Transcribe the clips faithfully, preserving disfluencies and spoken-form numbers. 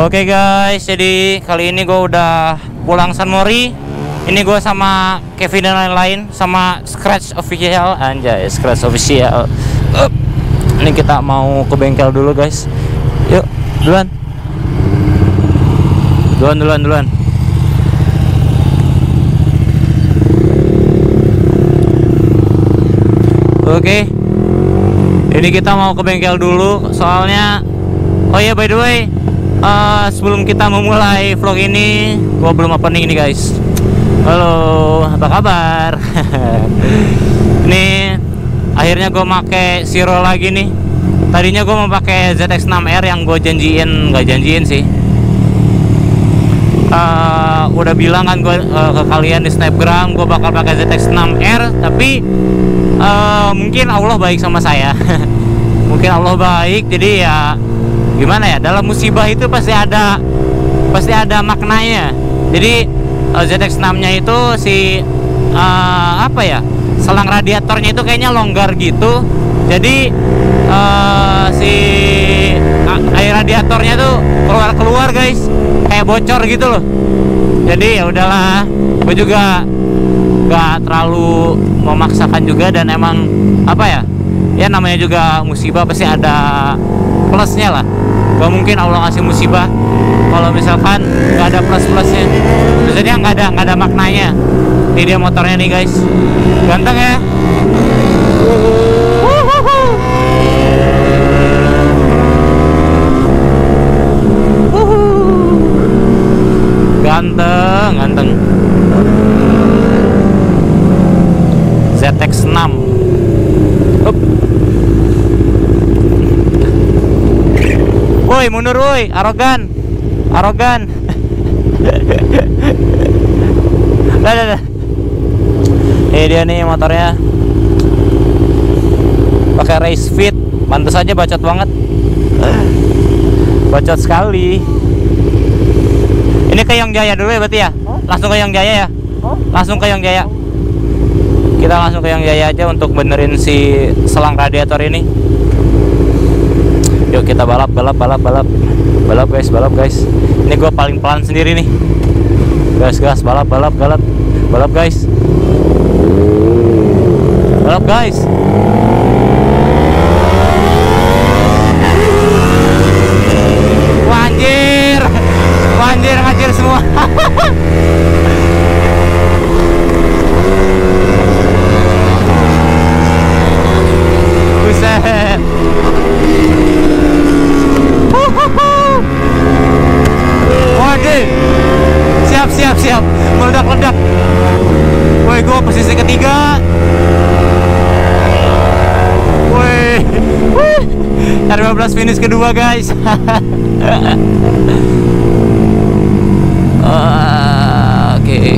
Oke guys, jadi kali ini gue udah pulang San Mori. Ini gue sama Kevin dan lain-lain, sama Scratch Official, anjay, Scratch Official. Up. Ini kita mau ke bengkel dulu guys. Yuk, duluan. Duluan, duluan, duluan. Oke. Ini kita mau ke bengkel dulu, soalnya. Oh ya, by the way. Uh, sebelum kita memulai vlog ini, gua belum opening ini guys. Halo, apa kabar? Ini akhirnya gue make Siro lagi nih. Tadinya gue mau pakai Z X enam R yang gue janjiin, nggak janjiin sih. Uh, udah bilang kan gue uh, ke kalian di Snapgram gue bakal pakai Z X enam R, tapi uh, mungkin Allah baik sama saya. Mungkin Allah baik, jadi ya gimana ya, dalam musibah itu pasti ada pasti ada maknanya. Jadi uh, Z X enam nya itu si uh, apa ya, selang radiatornya itu kayaknya longgar gitu. Jadi uh, si uh, air radiatornya tuh keluar-keluar guys, kayak bocor gitu loh. Jadi ya udahlah, gue juga gak terlalu memaksakan juga, dan emang apa ya, ya namanya juga musibah pasti ada plusnya lah. Gak mungkin Allah ngasih musibah kalau misalkan nggak ada plus plusnya, biasanya nggak ada nggak ada maknanya. Ini dia motornya nih guys, ganteng ya. Ganteng, ganteng. Z X enam. Up. Woi, mundur woi, arogan. Arogan. Dah, dah, dah. Ini dia nih motornya. Pakai race fit, pantas aja bacot banget. Bacot sekali. Ini ke Yang Jaya dulu ya berarti ya? Langsung ke Yang Jaya ya? Langsung ke Yang Jaya. Kita langsung ke Yang Jaya aja untuk benerin si selang radiator ini. Yuk kita balap, balap, balap, balap. Balap guys, balap guys. Ini gue paling pelan sendiri nih. Gas, gas, balap, balap, balap. Balap guys. Balap guys. Wanjir. Wanjir, ngajir semua. Buset. Waduh, siap siap siap, meledak-ledak. Woi, gue posisi ketiga. Woi, R lima belas finish kedua guys. uh, Oke. Okay.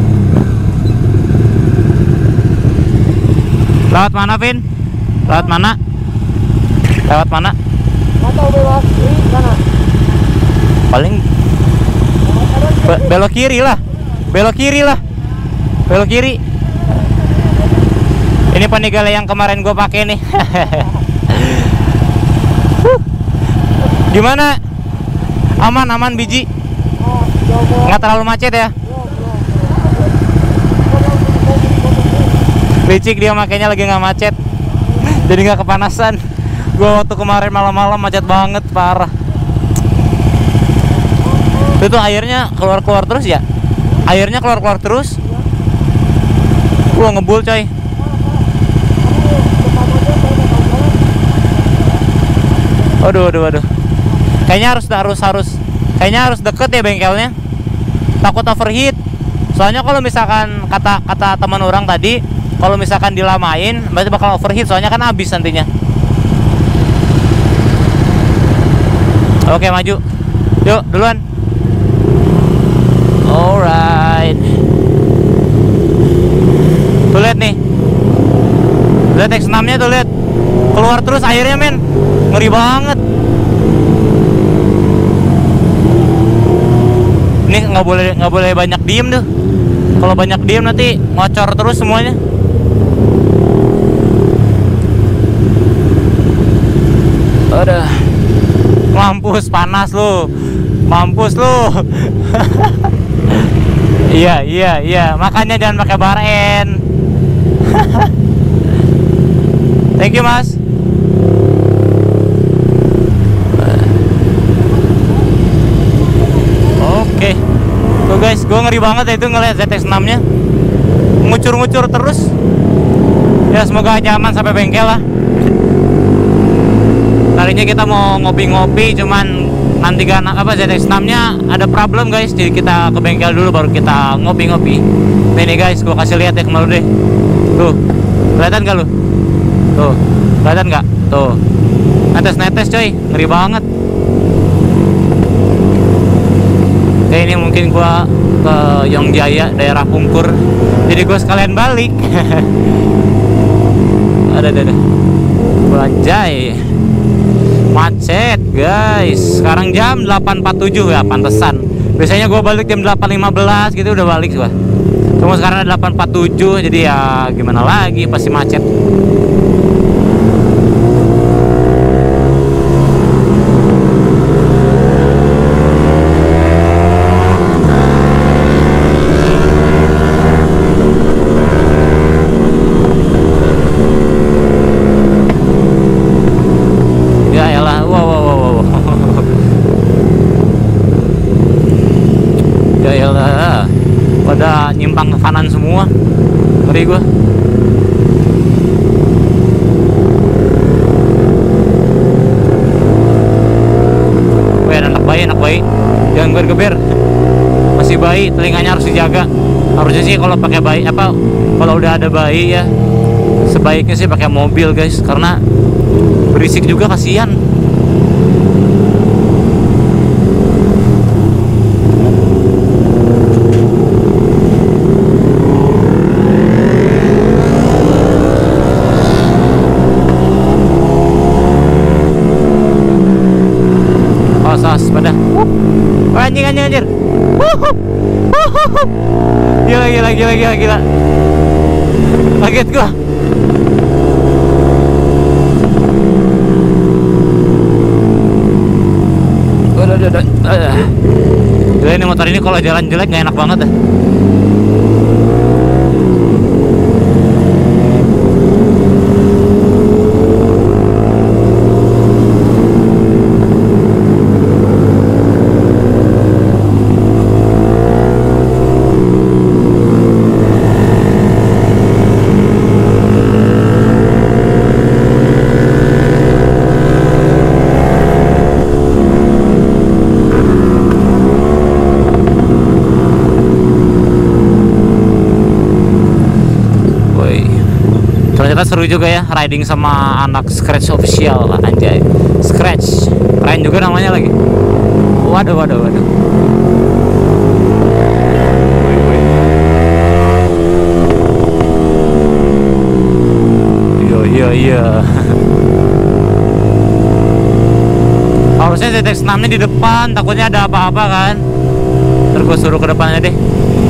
Lewat mana, Vin? Lewat mana? Lewat mana? Atau belok kiri sana. Paling Be belok kiri lah. Belok kiri lah. Belok kiri. Ini Panigale yang kemarin gue pakai nih. Gimana? Aman, aman biji. Nggak terlalu macet ya? Licik dia makanya lagi nggak macet. Jadi nggak kepanasan. Gue waktu kemarin malam-malam macet banget, parah. Itu airnya keluar-keluar terus ya? Airnya keluar-keluar terus. Gua ngebul coy. Waduh, waduh, waduh. Kayaknya harus harus harus kayaknya harus deket ya bengkelnya. Takut overheat. Soalnya kalau misalkan kata kata teman orang tadi, kalau misalkan dilamain berarti bakal overheat, soalnya kan habis nantinya. Oke, maju. Yuk, duluan. Alright. Tuh lihat nih, Z X enam nya tuh lihat, keluar terus airnya men, ngeri banget. Ini nggak boleh nggak boleh banyak diem tuh. Kalau banyak diem nanti ngocor terus semuanya. Udah, mampus panas lu. Mampus lu. Iya, iya, iya. Makanya jangan pakai baren. Thank you, Mas. Oke. Tuh guys, gue ngeri banget ya itu ngeliat Z X enam nya ngucur-ngucur terus. Ya semoga aja aman sampai bengkel lah. Tadinya kita mau ngopi-ngopi, cuman nanti kan apa Z X enam nya ada problem guys, jadi kita ke bengkel dulu baru kita ngopi-ngopi. Nih nih guys, gua kasih lihat ya ke lu deh. Tuh, kelihatan gak lu? Tuh, kelihatan gak? Tuh, netes-netes coy, ngeri banget. Oke, ini mungkin gua ke Yongjaya, daerah Pungkur, jadi gua sekalian balik. Ada, ada, ada. Banjai. Macet guys. Sekarang jam delapan empat puluh tujuh ya, pantesan. Biasanya gue balik jam delapan lima belas gitu udah balik gua. Cuma sekarang ada delapan empat puluh tujuh, jadi ya gimana lagi, pasti macet. Pada nyimpang ke kanan semua, ngeri gua. Wih, anak bayi, anak bayi, jangan geber-geber. Masih bayi, telinganya harus dijaga. Harusnya sih kalau pakai bayi, apa kalau udah ada bayi ya, sebaiknya sih pakai mobil guys, karena berisik juga, kasihan. Pada anjing anjing anjir. Gila gila gila gila gila. Kaget gua. Udah udah udah. Gila, ini motor ini kalau jalan jelek nggak enak banget dah. Ternyata seru juga ya riding sama anak Scratch official, anjay. Scratch, keren juga namanya lagi. Waduh, waduh, waduh. Iya, iya, iya. Harusnya Z X enam nya di depan, takutnya ada apa-apa kan. Ntar gue suruh ke depannya deh.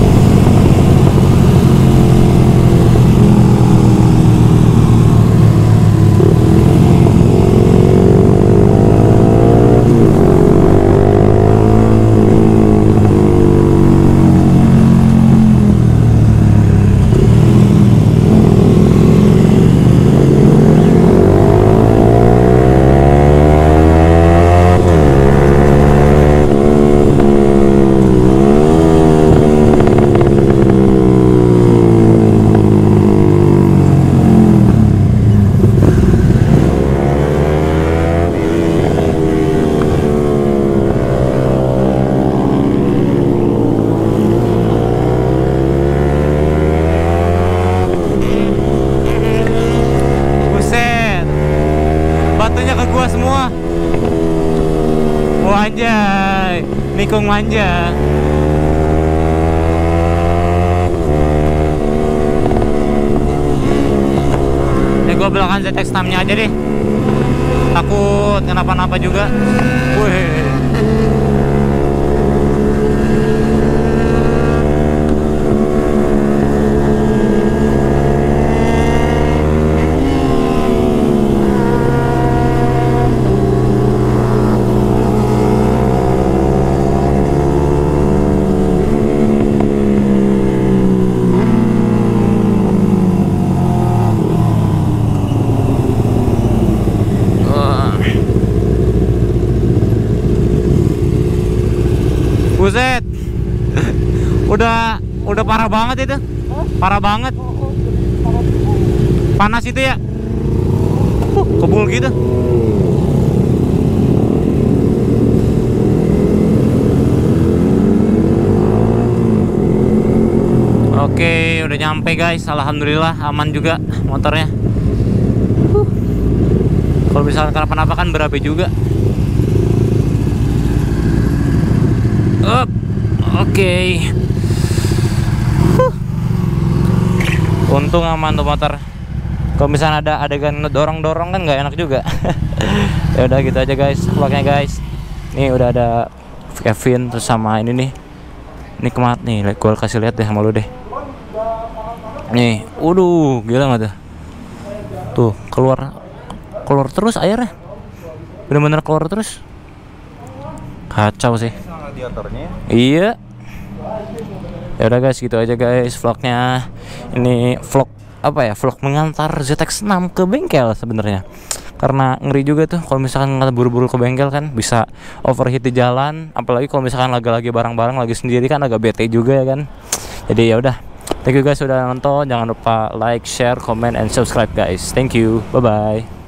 Anjay, nikung manja. Ya gue belakang Z X enam nya aja deh, takut kenapa-napa juga. Wih. Buset. Udah udah parah banget itu. Parah banget. Panas itu ya. Uh, kebul gitu. Oke, udah nyampe guys. Alhamdulillah aman juga motornya. Uh. Kalau misalkan kenapa-napa kan berabe juga. Up. Oke. Uh. Untung aman tuh motor. Kalau misalnya ada adegan dorong-dorong kan nggak enak juga. Ya udah gitu aja guys, vlognya guys. Nih udah ada Kevin terus sama ini nih. Ini kemat nih, gue kasih lihat deh sama lu deh. Nih, waduh, gila nggak tuh? Tuh keluar, keluar terus airnya. Bener-bener keluar terus. Kacau sih. Radiatornya. Iya. Ya udah guys, gitu aja guys vlognya. Ini vlog apa ya, vlog mengantar Z X enam ke bengkel sebenarnya, karena ngeri juga tuh kalau misalkan nggak buru-buru ke bengkel kan bisa overheat di jalan, apalagi kalau misalkan lagi-lagi barang-barang lagi sendiri kan agak bete juga ya kan. Jadi ya udah, thank you guys sudah nonton, jangan lupa like, share, comment, and subscribe guys. Thank you, bye bye.